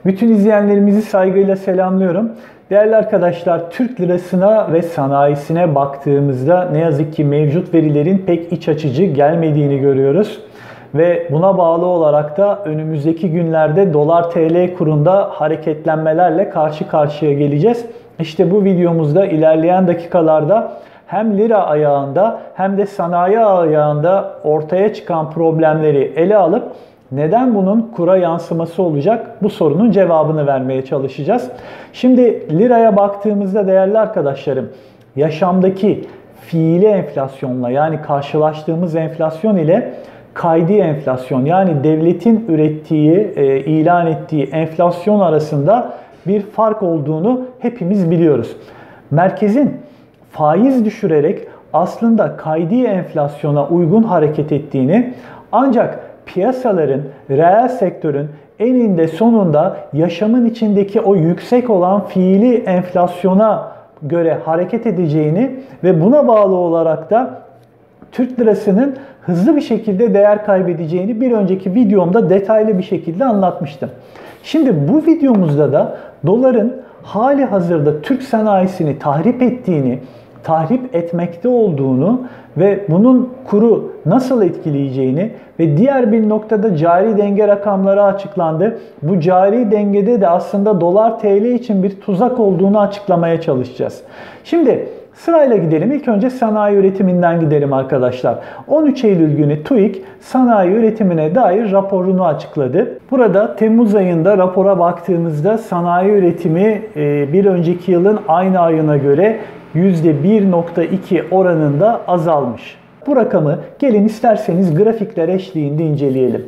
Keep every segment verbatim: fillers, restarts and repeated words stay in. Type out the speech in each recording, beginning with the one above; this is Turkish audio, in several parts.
Bütün izleyenlerimizi saygıyla selamlıyorum. Değerli arkadaşlar, Türk lirasına ve sanayisine baktığımızda ne yazık ki mevcut verilerin pek iç açıcı gelmediğini görüyoruz. Ve buna bağlı olarak da önümüzdeki günlerde dolar T L kurunda hareketlenmelerle karşı karşıya geleceğiz. İşte bu videomuzda ilerleyen dakikalarda hem lira ayağında hem de sanayi ayağında ortaya çıkan problemleri ele alıp neden bunun kura yansıması olacak, bu sorunun cevabını vermeye çalışacağız. Şimdi liraya baktığımızda değerli arkadaşlarım, yaşamdaki fiili enflasyonla, yani karşılaştığımız enflasyon ile kaydi enflasyon, yani devletin ürettiği, e, ilan ettiği enflasyon arasında bir fark olduğunu hepimiz biliyoruz. Merkezin faiz düşürerek aslında kaydi enflasyona uygun hareket ettiğini, ancak piyasaların, reel sektörün eninde sonunda yaşamın içindeki o yüksek olan fiili enflasyona göre hareket edeceğini ve buna bağlı olarak da Türk lirasının hızlı bir şekilde değer kaybedeceğini bir önceki videomda detaylı bir şekilde anlatmıştım. Şimdi bu videomuzda da doların hali hazırda Türk sanayisini tahrip ettiğini, tahrip etmekte olduğunu ve bunun kuru nasıl etkileyeceğini ve diğer bir noktada cari denge rakamları açıklandı. Bu cari dengede de aslında dolar T L için bir tuzak olduğunu açıklamaya çalışacağız. Şimdi sırayla gidelim. İlk önce sanayi üretiminden gidelim arkadaşlar. on üç Eylül günü TÜİK sanayi üretimine dair raporunu açıkladı. Burada Temmuz ayında rapora baktığımızda sanayi üretimi bir önceki yılın aynı ayına göre yüzde bir virgül iki oranında azalmış. Bu rakamı gelin isterseniz grafikler eşliğinde inceleyelim.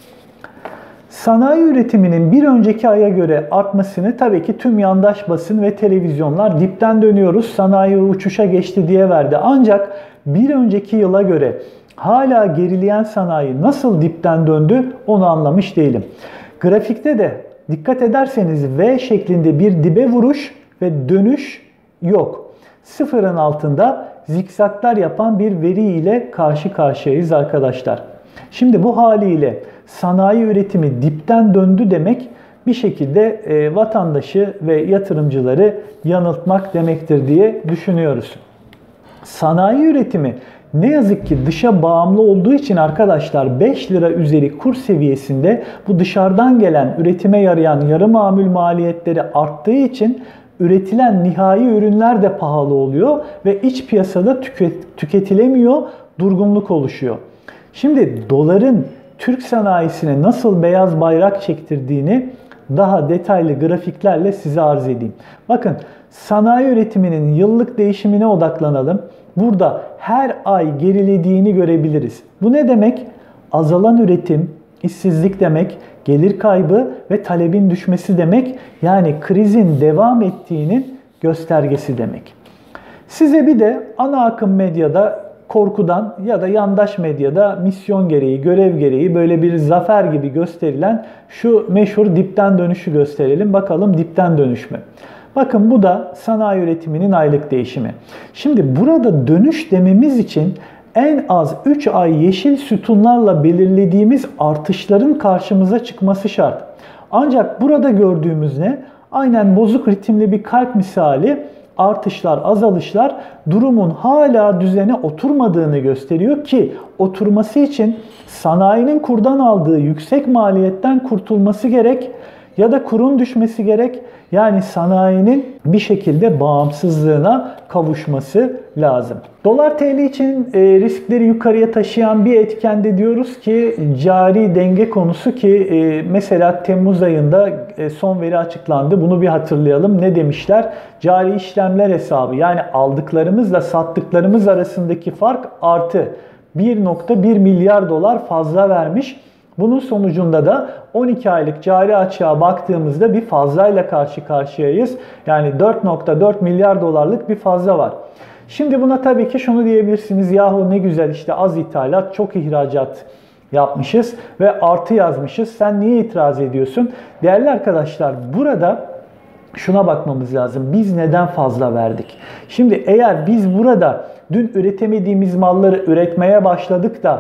Sanayi üretiminin bir önceki aya göre artmasını tabii ki tüm yandaş basın ve televizyonlar dipten dönüyoruz, sanayi uçuşa geçti diye verdi. Ancak bir önceki yıla göre hala gerileyen sanayi nasıl dipten döndü onu anlamış değilim. Grafikte de dikkat ederseniz V şeklinde bir dibe vuruş ve dönüş yok. Sıfırın altında zikzaklar yapan bir veri ile karşı karşıyayız arkadaşlar. Şimdi bu haliyle sanayi üretimi dipten döndü demek bir şekilde e, vatandaşı ve yatırımcıları yanıltmak demektir diye düşünüyoruz. Sanayi üretimi ne yazık ki dışa bağımlı olduğu için arkadaşlar beş lira üzeri kur seviyesinde bu dışarıdan gelen üretime yarayan yarı mamul maliyetleri arttığı için üretilen nihai ürünler de pahalı oluyor ve iç piyasada tüket, tüketilemiyor, durgunluk oluşuyor. Şimdi doların Türk sanayisine nasıl beyaz bayrak çektirdiğini daha detaylı grafiklerle size arz edeyim. Bakın, sanayi üretiminin yıllık değişimine odaklanalım. Burada her ay gerilediğini görebiliriz. Bu ne demek? Azalan üretim, işsizlik demek, gelir kaybı ve talebin düşmesi demek. Yani krizin devam ettiğinin göstergesi demek. Size bir de ana akım medyada korkudan ya da yandaş medyada misyon gereği, görev gereği böyle bir zafer gibi gösterilen şu meşhur dipten dönüşü gösterelim. Bakalım dipten dönüş mü? Bakın, bu da sanayi üretiminin aylık değişimi. Şimdi burada dönüş dememiz için en az üç ay yeşil sütunlarla belirlediğimiz artışların karşımıza çıkması şart. Ancak burada gördüğümüz ne? Aynen bozuk ritimli bir kalp misali artışlar, azalışlar durumun hala düzene oturmadığını gösteriyor ki oturması için sanayinin kurdan aldığı yüksek maliyetten kurtulması gerek ya da kurun düşmesi gerek. Yani sanayinin bir şekilde bağımsızlığına kavuşması lazım. Dolar T L için riskleri yukarıya taşıyan bir etken de diyoruz ki cari denge konusu, ki mesela Temmuz ayında son veri açıklandı. Bunu bir hatırlayalım. Ne demişler? Cari işlemler hesabı, yani aldıklarımızla sattıklarımız arasındaki fark artı bir virgül bir milyar dolar fazla vermiş. Bunun sonucunda da on iki aylık cari açığa baktığımızda bir fazlayla karşı karşıyayız. Yani dört virgül dört milyar dolarlık bir fazla var. Şimdi buna tabii ki şunu diyebilirsiniz. Yahu ne güzel, işte az ithalat, çok ihracat yapmışız ve artı yazmışız. Sen niye itiraz ediyorsun? Değerli arkadaşlar, burada şuna bakmamız lazım. Biz neden fazla verdik? Şimdi eğer biz burada dün üretemediğimiz malları üretmeye başladık da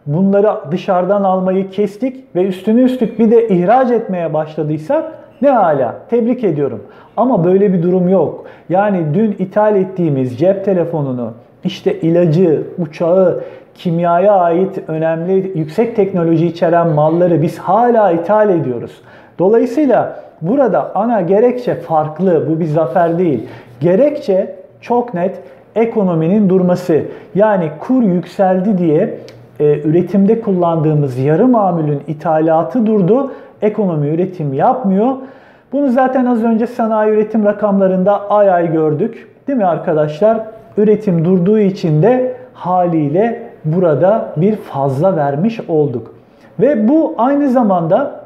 bunları dışarıdan almayı kestik ve üstüne üstlük bir de ihraç etmeye başladıysak ne hala, tebrik ediyorum. Ama böyle bir durum yok. Yani dün ithal ettiğimiz cep telefonunu, işte ilacı, uçağı, kimyaya ait önemli yüksek teknoloji içeren malları biz hala ithal ediyoruz. Dolayısıyla burada ana gerekçe farklı, bu bir zafer değil. Gerekçe çok net, ekonominin durması. Yani kur yükseldi diye e, üretimde kullandığımız yarı mamulün ithalatı durdu, ekonomi üretim yapmıyor. Bunu zaten az önce sanayi üretim rakamlarında ay ay gördük. Değil mi arkadaşlar? Üretim durduğu için de haliyle burada bir fazla vermiş olduk. Ve bu aynı zamanda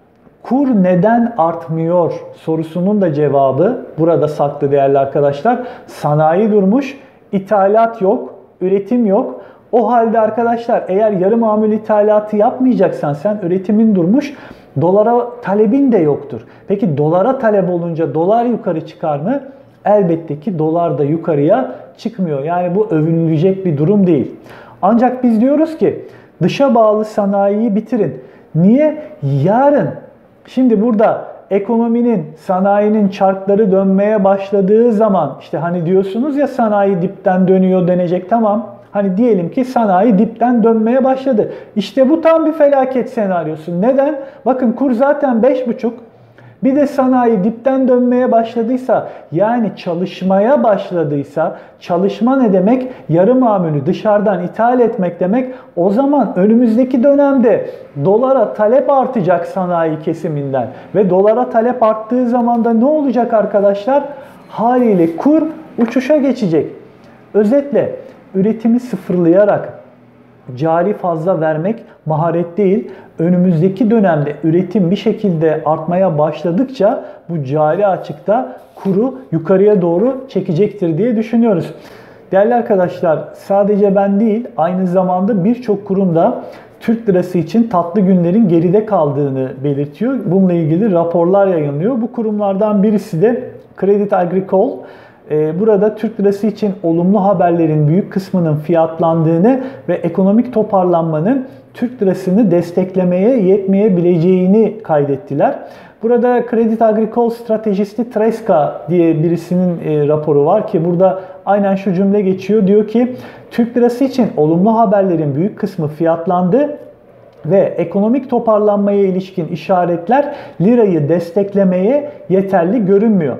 kur neden artmıyor sorusunun da cevabı burada saklı değerli arkadaşlar. Sanayi durmuş, ithalat yok, üretim yok. O halde arkadaşlar eğer yarı mamul ithalatı yapmayacaksan sen, üretimin durmuş, dolara talebin de yoktur. Peki dolara talep olunca dolar yukarı çıkar mı? Elbette ki dolar da yukarıya çıkmıyor. Yani bu övünülecek bir durum değil. Ancak biz diyoruz ki dışa bağlı sanayiyi bitirin. Niye? Yarın, şimdi burada ekonominin, sanayinin çarkları dönmeye başladığı zaman, işte hani diyorsunuz ya sanayi dipten dönüyor denecek, tamam. Hani diyelim ki sanayi dipten dönmeye başladı. İşte bu tam bir felaket senaryosu. Neden? Bakın kur zaten beş buçuk. Bir de sanayi dipten dönmeye başladıysa, yani çalışmaya başladıysa, çalışma ne demek? Yarı mamulü dışarıdan ithal etmek demek. O zaman önümüzdeki dönemde dolara talep artacak sanayi kesiminden. Ve dolara talep arttığı zaman da ne olacak arkadaşlar? Haliyle kur uçuşa geçecek. Özetle üretimi sıfırlayarak cari fazla vermek maharet değil. Önümüzdeki dönemde üretim bir şekilde artmaya başladıkça bu cari açıkta kuru yukarıya doğru çekecektir diye düşünüyoruz. Değerli arkadaşlar, sadece ben değil, aynı zamanda birçok kurum da Türk lirası için tatlı günlerin geride kaldığını belirtiyor. Bununla ilgili raporlar yayınlıyor. Bu kurumlardan birisi de Crédit Agricole. Burada Türk lirası için olumlu haberlerin büyük kısmının fiyatlandığını ve ekonomik toparlanmanın Türk lirasını desteklemeye yetmeyebileceğini kaydettiler. Burada Crédit Agricole stratejisti Treska diye birisinin raporu var ki burada aynen şu cümle geçiyor. Diyor ki Türk lirası için olumlu haberlerin büyük kısmı fiyatlandı ve ekonomik toparlanmaya ilişkin işaretler lirayı desteklemeye yeterli görünmüyor.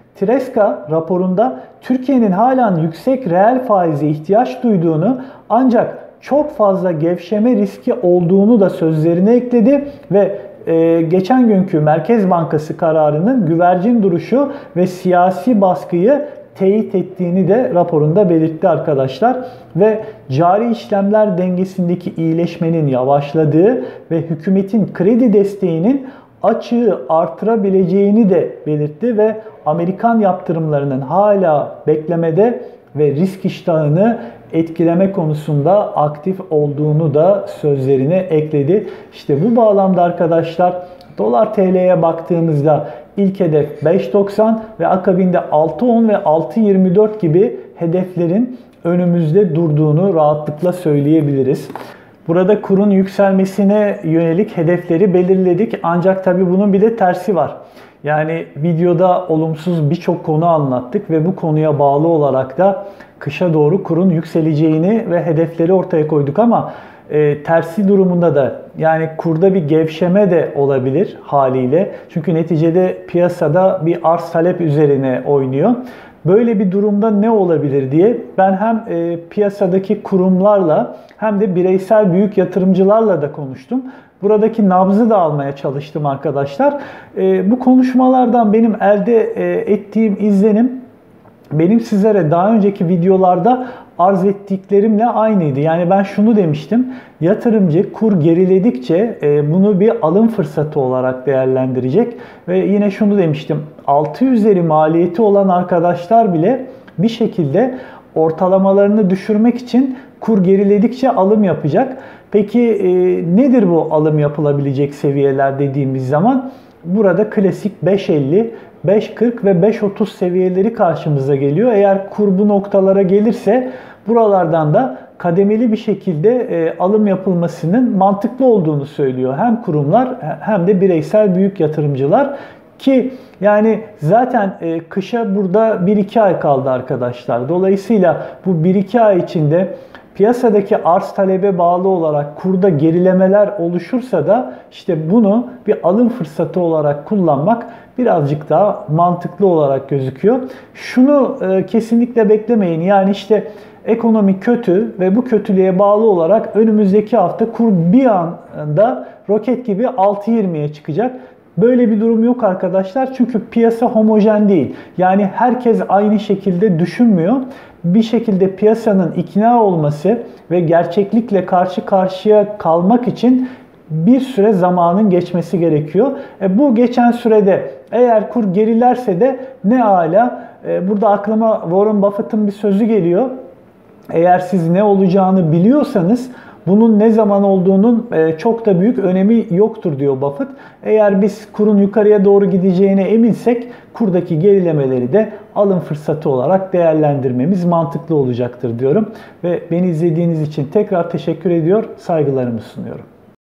Treska raporunda Türkiye'nin halen yüksek reel faize ihtiyaç duyduğunu, ancak çok fazla gevşeme riski olduğunu da sözlerine ekledi ve e, geçen günkü Merkez Bankası kararının güvercin duruşu ve siyasi baskıyı teyit ettiğini de raporunda belirtti arkadaşlar. Ve cari işlemler dengesindeki iyileşmenin yavaşladığı ve hükümetin kredi desteğinin açığı artırabileceğini de belirtti ve Amerikan yaptırımlarının hala beklemede ve risk iştahını etkileme konusunda aktif olduğunu da sözlerine ekledi. İşte bu bağlamda arkadaşlar dolar T L'ye baktığımızda ilk hedef beş doksan ve akabinde altı on ve altı yirmi dört gibi hedeflerin önümüzde durduğunu rahatlıkla söyleyebiliriz. Burada kurun yükselmesine yönelik hedefleri belirledik, ancak tabii bunun bir de tersi var. Yani videoda olumsuz birçok konu anlattık ve bu konuya bağlı olarak da kışa doğru kurun yükseleceğini ve hedefleri ortaya koyduk, ama e, tersi durumunda da yani kurda bir gevşeme de olabilir haliyle. Çünkü neticede piyasada bir arz talep üzerine oynuyor. Böyle bir durumda ne olabilir diye ben hem e, piyasadaki kurumlarla hem de bireysel büyük yatırımcılarla da konuştum. Buradaki nabzı da almaya çalıştım arkadaşlar. E, bu konuşmalardan benim elde e, ettiğim izlenim benim sizlere daha önceki videolarda arz ettiklerimle aynıydı. Yani ben şunu demiştim. Yatırımcı kur geriledikçe e, bunu bir alım fırsatı olarak değerlendirecek. Ve yine şunu demiştim. altı üzeri maliyeti olan arkadaşlar bile bir şekilde ortalamalarını düşürmek için kur geriledikçe alım yapacak. Peki e, nedir bu alım yapılabilecek seviyeler dediğimiz zaman? Burada klasik beş elli, beş kırk ve beş otuz seviyeleri karşımıza geliyor. Eğer kur bu noktalara gelirse buralardan da kademeli bir şekilde e, alım yapılmasının mantıklı olduğunu söylüyor. Hem kurumlar hem de bireysel büyük yatırımcılar ki yani zaten e, kışa burada bir iki ay kaldı arkadaşlar. Dolayısıyla bu bir iki ay içinde piyasadaki arz talebe bağlı olarak kurda gerilemeler oluşursa da işte bunu bir alım fırsatı olarak kullanmak birazcık daha mantıklı olarak gözüküyor. Şunu e, kesinlikle beklemeyin. Yani işte ekonomi kötü ve bu kötülüğe bağlı olarak önümüzdeki hafta kur bir anda roket gibi altı yirmiye çıkacak. Böyle bir durum yok arkadaşlar. Çünkü piyasa homojen değil. Yani herkes aynı şekilde düşünmüyor. Bir şekilde piyasanın ikna olması ve gerçeklikle karşı karşıya kalmak için bir süre zamanın geçmesi gerekiyor. E bu geçen sürede eğer kur gerilerse de ne ala. E burada aklıma Warren Buffett'ın bir sözü geliyor. Eğer siz ne olacağını biliyorsanız bunun ne zaman olduğunun çok da büyük önemi yoktur diyor Buffett. Eğer biz kurun yukarıya doğru gideceğine eminsek kurdaki gerilemeleri de alım fırsatı olarak değerlendirmemiz mantıklı olacaktır diyorum. Ve beni izlediğiniz için tekrar teşekkür ediyor, saygılarımı sunuyorum.